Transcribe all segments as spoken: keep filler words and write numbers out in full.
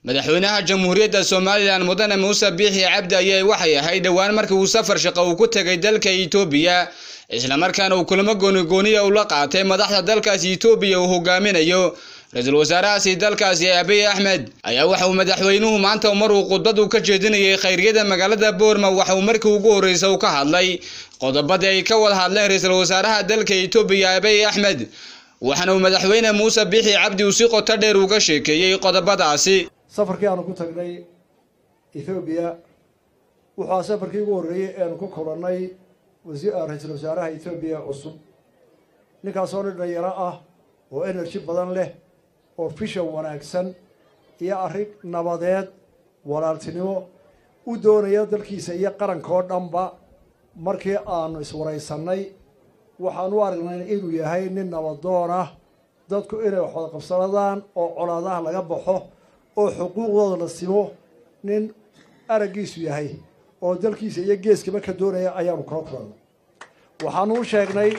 madaxweynaha jamhuuriyadda Soomaaliland mudane Muuse Biixi Cabdi ayaa waxay ahayd dhawaan markii uu safar shaqo uu ku tagay dalka Itoobiya isla markaana uu kulamo gooni-gooni ah u la qaatay madaxda dalkaas Itoobiya uu hogaaminayo ra'iisul wasaaraha dalkaas Abiy Ahmed ayaa waxa uu madaxweynuhu maanta mar uu khudbad uu ka jeedinayay khayriyada magaalada Boorma waxa uu markii ugu horeysay uu ka hadlay qodobada ay ka wada hadleen ra'iisul wasaaraha dalka Itoobiya Abiy Ahmed waxaana uu madaxweyne Muuse Biixi Cabdi uu si qoto dheer uga sheekeeyay qodobadaasi safarkii aan ku tagnay Ethiopia wuxuu safarkii ugu horeeyay ee aan ku kulanay wasiirka ra'iisul wasaaraha Ethiopia cusub ninkaas oo dhalinyaro ah oo energy badan leh oo fishan wanaagsan iyo arrin nabadeed walaaltinimo u doonaya dalkiisa iyo qaranka dhanba markii aanu iswareysanay waxaan u aragnay inuu yahay nin nabadoon ah dadku inay wax wada qabsadaan oo colaadaha laga baxo oo xuquuqdooda la simo nin aragiisu yahay oo dalkiisa iyo geeskaba ka doonaya ayaanu kala kulannay waxaanu u sheegnay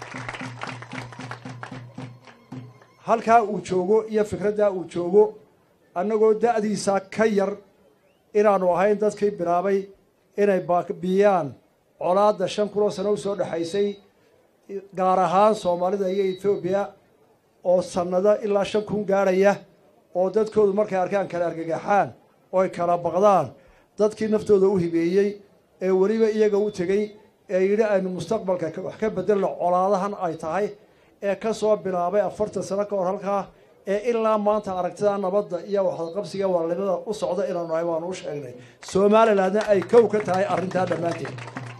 halkaa uu joogo iyo fikradda uu joogo annagoo da'diisa ka yar inaanu ahayn dadkii bilaabay inay baabiyaan colaadda shan kun oo sano u soo dhexaysay gaar ahaan Soomaalida iyo Ethiopia oo sanado ilaa shan kun gaaraya oo dadkoodu markay arkaan kala argagaxaan oo ay kala baqdaan dadkii naftooda u hibeeyay ee waliba iyaga u tagay ee yiri aynu mustaqbalka wax ka bedelno colaadahan ay tahay ee ka soo bilaabay afartan sano ka hor halka ee ilaa maanta aragtida nabadda iyo wax qabsiga walaalnimada u socda inaanu ay waan u sheegnay Soomaaliland ay kow ka tahay arrinta dhamaanteed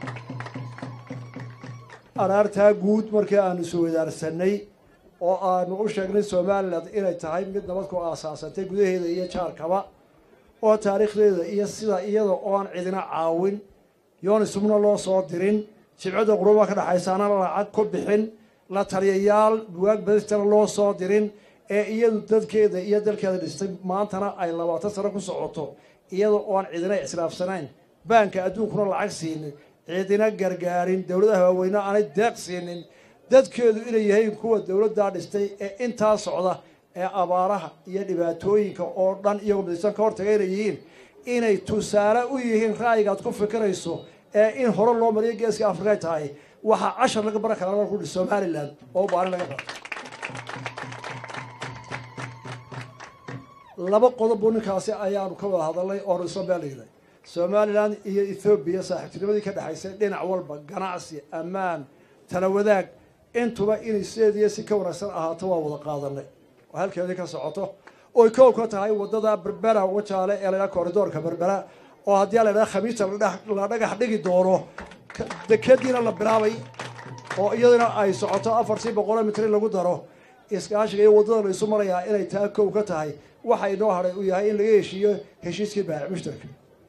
ararta guud markii aanu soo wadaarsanay oo aanu u sheegnay Soomaaliland inay tahay mid nabad ku aasaasatay gudaheeda iyo jaarkaba oo taariikhdeeda iyo sida iyada oo aan cidina caawin yoon isumna loo soo dirin shircada quruba ka dhaxaysaana lacag ku bixin la taliyayaal buug badistan loo soo dirin ee iyadu dadkeeda iyo dalkeeda dhistay maantana ay labaatan sano ku socoto iyada oo aan cidina islaafsanayn banka adduunkuna lacag siinin cidina gargaarin dawladaha waaweyn aanay deeq siinin dadkeedu inay yahay kuwa dawladda dhistay ee inta socda ee abaaraha iyo dhibaatooyinka oo dhan iyagu midaysan ka hortagayeen inay tusaale u yihiin ra'yiga ku fikirayso ee in hore loo mariyo geeska Afrika tahay waxa cashar laga baran karaa ku Soomaaliland oo baaran laga qaato laba qodob oo ninkaasi ayaanu ka wada hadalay oo Soomaaliland Soomaaliland iyo Ethiopia saaxiibtinimadii ka dhaxaysay dhinac walba ganacsi amaan tala wadaag intuba inay seediye si ka wanaagsan ahaato waa wada qaadanay oo halkeedii ka socoto oo koow ka tahay wadada Berbera wajaale ee la kooridoorka Berbera oo haddii la yiraahdo khamiista la dhagax dhigi doono dekadiina la bilaabay oo iyaduna ay socoto afar boqol mitir lagu daro iskaashiga iyo wadada la isu marayaa inay taa koow ka tahay waxa ay noo haray u yahay in laga heshiiyo heshiiskii baac mushtarka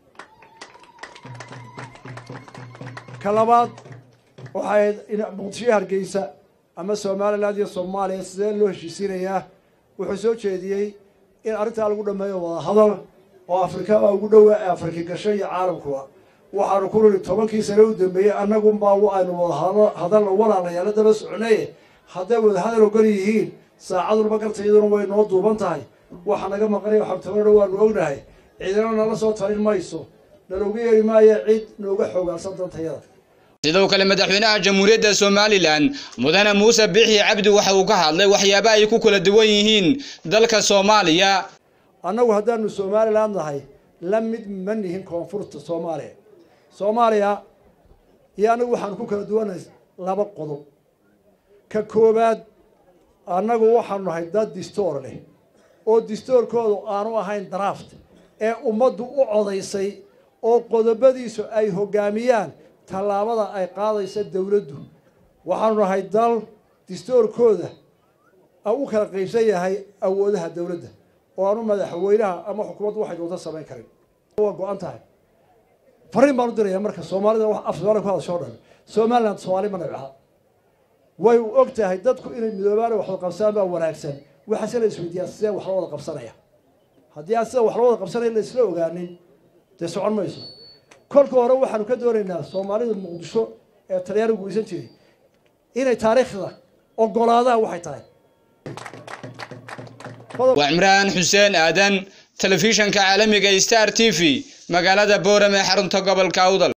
kalabaad waxay muqdisho Hargeysa ama Soomaaliland iyo Soomaaliya sidee loo heshiisinayaa wuxuu soo jeediyay in arrinta lagu dhameeyo wada hadal oo Afrika ugu dhow ee Afrika gashay caalamku waxaanu ku ruri tobankii sano u dambeeyay annagu baa waanu wada hadal walaalayaal daba soconay haday wada hadal ogal yihiin saacadu ma gartayaduna way noo duuban tahay waxa naga maqnay waxa tabaro waanu ognahay ciidana nala soo tarin mayso dalowga yari maayo cid nooga xoogaalsan dantayada sidoo kale madaxweynaha jamhuuriyadda Soomaaliland mudane Muuse Biixi Cabdi waxa uu ka hadlay waxyaabaha ay ku kala duwan yihiin dalka Soomaaliya annagu haddaanu Soomaaliland nahay la mid manihin koonfurta Soomaaliya Soomaaliya iyo anagu waxaan ku kala duwanahay laba qodob ka koobaad annagu waxaanu nahay dad distoor leh oo distoorkoodu aanu ahayn draft ee ummaddu u codaysay oo qodobadiisu ay hogaamiyaan talaabada ay qaadaysa dawladdu waxaanu nahay dal distoorkooda u kala qaybsan yahay awoodaha dawladda oo aanu madaxweynaha ama xukuumaddu waxay doonto sameyn karin waa go'an tahay fariin baan u dirayaa marka Soomaalida wax af Soomaali ku hadasho dhan Soomaaliland Soomaali ma nabaha way u ogtahay dadku inay midoobaan wax wada qabsadaan baa wanaagsan waxa la isweydiiyaa sidee wax loo wada qabsanaya haddii aan sida wax loo wada qabsanay la isla ogaanin de socon mayso kolka hore waxaanu ka doonaynaa Soomaalida Muqdisho ee taliyaar guulaysan jiray inay taariikhda ogolaadaan waxay tahay وعمران حسين آدن telefishanka caalamiga Star T V magaalada Boorame xarunta gobolka Awdal.